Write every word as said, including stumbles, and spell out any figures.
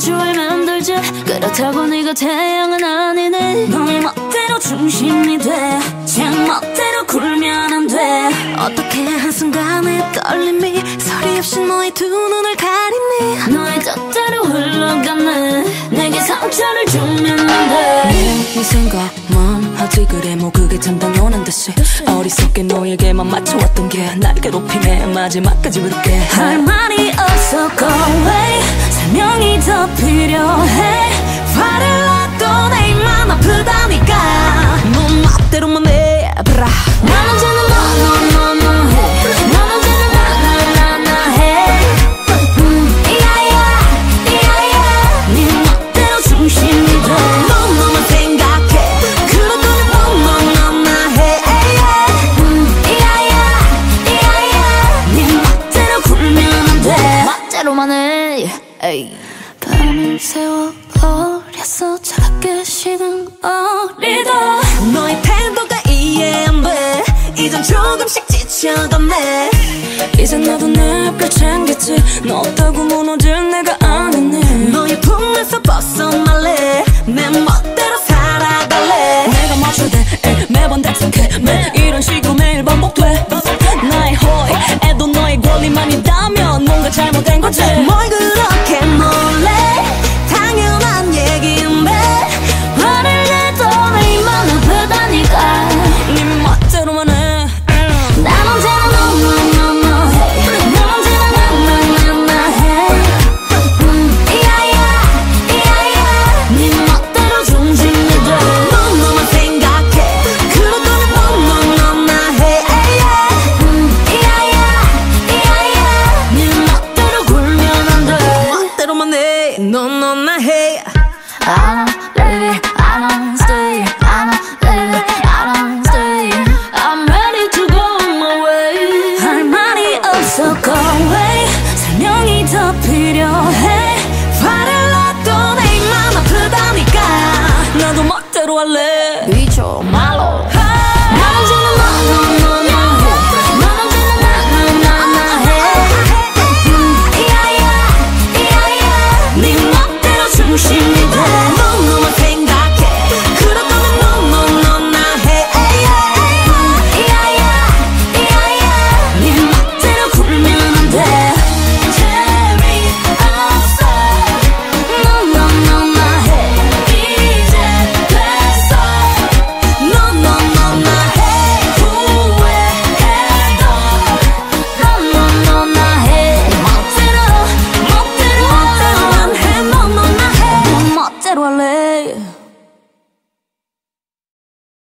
우주를 만들지. 그렇다고 네가 태양은 아니네. 너의 멋대로 중심이 돼. 제 멋대로 굴면 안 돼. 어떻게 한순간에 떨림이 소리 없이 너의 두 눈을 가리니. 너의 뜻대로 흘러가네. 내게 상처를 주면 안 돼. 네 생각만 하지 그래 뭐 그게 참 당연한 듯이. 어리석게 너에게만 맞춰왔던 게 날 괴롭히네. 마지막까지 부를게. 할 말이 없어 go away. 설명이 더 필요해. 화를 놔도 내 입만 아프다니까. 너 멋대로만 해 브라. 난 언제나 너너너너 해. 난 언제나 나나나나 해. 음, 이야야 이야야 네 멋대로 중심이 돼. 넌 너만 생각해. 그렇다면 너너너나 해. 음, 이야야 이야야 네 멋대로 굴면 안 돼. 멋대로만 해. 에이. 밤을 새워 버렸어 차갑게 식은 어리도. 너의 태도가 이해 안 돼. 이젠 조금씩 지쳐갔네. 이제 나도 내 앞을 챙겼지. 너 없다고 무너질 내가 아니네. 너의 품에서 벗어날래. 내 멋대로 살아갈래. 내가 맞출 때 에이, 매번 답답해. 매 이런 식으로 매일 반복돼. 나의 호의 애도 너의 권리만 있다면 뭔가 잘못된 거지. 뭘 그렇게 놀래. 당연한 얘기인데. 화를 내도 내 입만 아프다니까. 네 멋대로만 해. 난 언제나 너너너너 해. 난 언제나 나나나나 해. 음, 이야야 이야야 네 멋대로 중심이 돼. 넌 너만 생각해. 그렇다면 너너너나 해. 음, 이야야 이야야 네 멋대로 굴면 안 돼. 멋대로만 해. 넌 너만 해. I don't really, I don't stay. I don't really, I don't stay. I'm ready to go my way. 할 말이 없어 go away. 설명이 더 필요해. 화를 놔도 내 입만 아프다니까. 나도 멋대로 할래. 비춰 말로